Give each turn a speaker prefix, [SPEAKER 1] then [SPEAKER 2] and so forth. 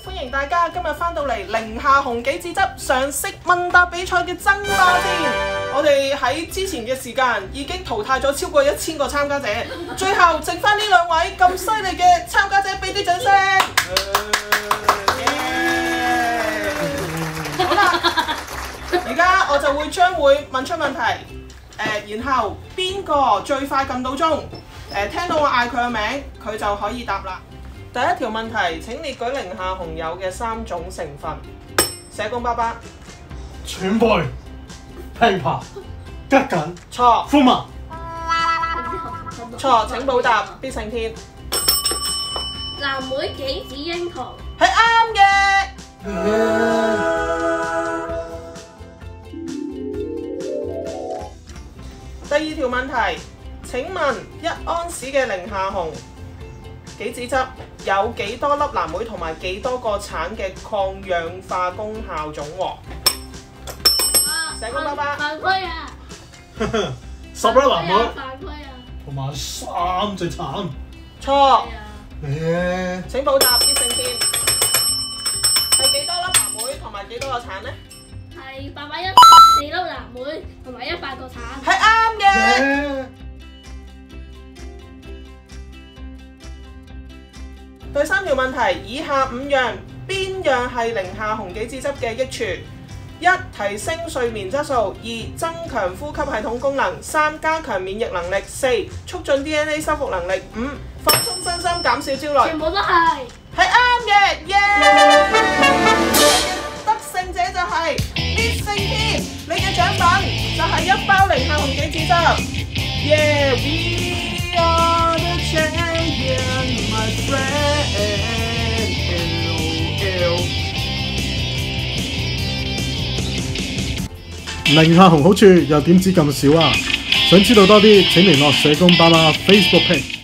[SPEAKER 1] 歡迎大家今日翻到嚟寧夏紅杞子汁常識問答比賽嘅爭霸戰。我哋喺之前嘅時間已經淘汰咗超過1000個參加者，最後剩翻呢兩位咁犀利嘅參加者，俾啲掌聲。好啦，而家我就將會問出問題，然後邊個最快撳到鐘，聽到我嗌佢嘅名，佢就可以答啦。第一條問題，請列舉寧夏紅有嘅3種成分。社工爸爸，
[SPEAKER 2] 全貝、枇杷、桔梗。
[SPEAKER 1] 錯。
[SPEAKER 2] 蜂蜜。
[SPEAKER 1] 錯，請補答。必勝天。
[SPEAKER 3] 藍莓、杞子、櫻桃。
[SPEAKER 1] 係啱嘅。第二條問題，請問1安士嘅寧夏紅杞子汁有幾多粒藍莓同埋幾多個橙嘅抗氧化功效總和？社工爸爸。
[SPEAKER 3] 犯規啊
[SPEAKER 2] ！10粒藍莓。
[SPEAKER 3] 犯規啊！
[SPEAKER 2] 同埋3隻橙。
[SPEAKER 1] 錯。
[SPEAKER 2] 請
[SPEAKER 1] 補答。必勝天。係幾多粒藍莓同埋幾多個橙呢？
[SPEAKER 3] 係814粒藍莓同埋100個橙。
[SPEAKER 1] 係啱嘅。第三條問題，以下5樣邊樣係寧夏紅杞子汁嘅益處？1. 提升睡眠質素， 2. 增強呼吸系統功能， 3. 加強免疫能力， 4. 促進 DNA 修復能力， 5. 放鬆身心減少焦慮。
[SPEAKER 3] 全部都係。
[SPEAKER 1] 係啱嘅，耶！得勝者就係必勝天，你嘅獎品就係1包寧夏紅杞子汁。耶 ！We are the champion, my friend。
[SPEAKER 2] 寧夏紅好處又點止咁少啊！想知道多啲，請聯絡社工爸爸 Facebook page。